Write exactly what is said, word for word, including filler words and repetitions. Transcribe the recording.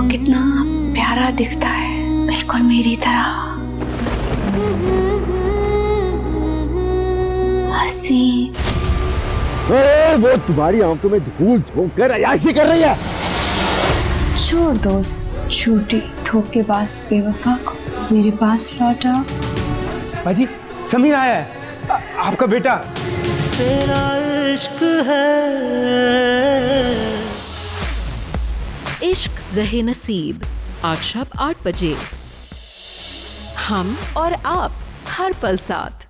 कितना प्यारा दिखता है, बिल्कुल मेरी तरह। हसीन। वो तुम्हारी आंखों में धूल झोंक कर अयाशी कर रही है। छोड़ दो उस झूठी धोखेबाज बेवफा को, मेरे पास लौटा। बाजी, समीर आया है, आ, आपका बेटा। तेरा इश्क है, इश्क ज़हे नसीब, आज शाम आठ बजे। हम और आप हर पल साथ।